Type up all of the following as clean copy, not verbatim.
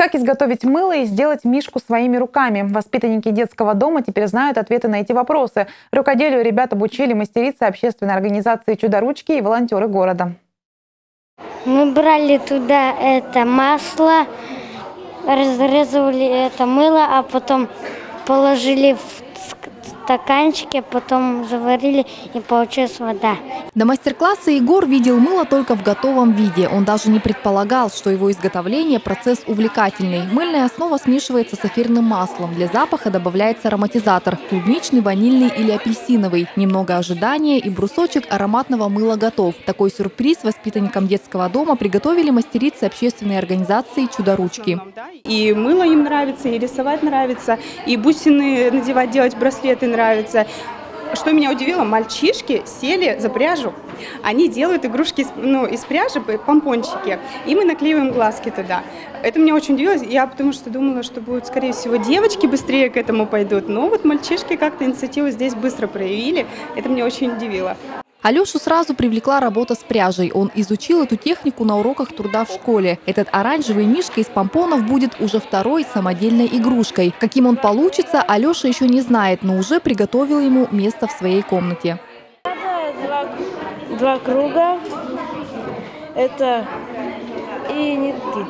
Как изготовить мыло и сделать мишку своими руками? Воспитанники детского дома теперь знают ответы на эти вопросы. Рукоделию ребят обучили мастерицы общественной организации «Чудо-ручки» и волонтеры города. Мы брали туда это масло, разрезали это мыло, а потом положили в стаканчики, потом заварили, и получилась вода. До мастер-класса Егор видел мыло только в готовом виде. Он даже не предполагал, что его изготовление – процесс увлекательный. Мыльная основа смешивается с эфирным маслом. Для запаха добавляется ароматизатор – клубничный, ванильный или апельсиновый. Немного ожидания, и брусочек ароматного мыла готов. Такой сюрприз воспитанникам детского дома приготовили мастерицы общественной организации «Чудо-ручки». И мыло им нравится, и рисовать нравится, и бусины надевать, делать браслеты нравится. Что меня удивило, мальчишки сели за пряжу. Они делают игрушки из пряжи, помпончики, и мы наклеиваем глазки туда. Это меня очень удивило. Я потому что думала, что будут, скорее всего, девочки быстрее к этому пойдут. Но вот мальчишки как-то инициативу здесь быстро проявили. Это меня очень удивило. Алешу сразу привлекла работа с пряжей. Он изучил эту технику на уроках труда в школе. Этот оранжевый мишка из помпонов будет уже второй самодельной игрушкой. Каким он получится, Алеша еще не знает, но уже приготовил ему место в своей комнате. Два круга. Это и нитки.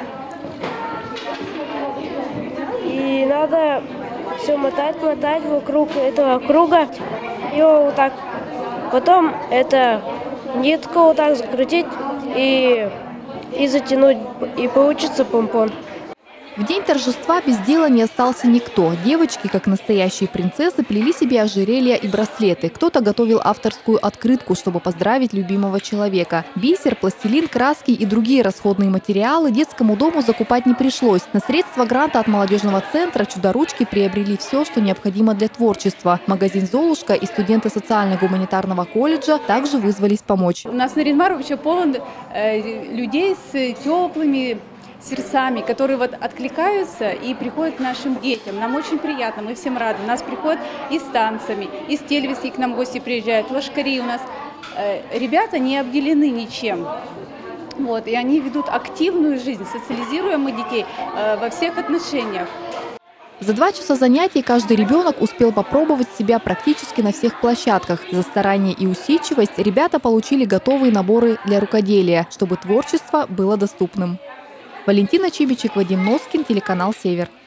И надо все мотать вокруг этого круга. Его вот так. Потом это нитку вот так закрутить и затянуть, и получится помпон. В день торжества без дела не остался никто. Девочки, как настоящие принцессы, плели себе ожерелья и браслеты. Кто-то готовил авторскую открытку, чтобы поздравить любимого человека. Бисер, пластилин, краски и другие расходные материалы детскому дому закупать не пришлось. На средства гранта от молодежного центра «Чудо-ручки» приобрели все, что необходимо для творчества. Магазин «Золушка» и студенты социально-гуманитарного колледжа также вызвались помочь. У нас Нарьян-Мар вообще полон людей с теплыми сердцами, которые вот откликаются и приходят к нашим детям. Нам очень приятно, мы всем рады. У нас приходят и с танцами, и с Тельвиски к нам гости приезжают, лошкари у нас. Ребята не обделены ничем. Вот, и они ведут активную жизнь, социализируем мы детей во всех отношениях. За 2 часа занятий каждый ребенок успел попробовать себя практически на всех площадках. За старание и усидчивость ребята получили готовые наборы для рукоделия, чтобы творчество было доступным. Валентина Чибичек, Вадим Носкин, телеканал «Север».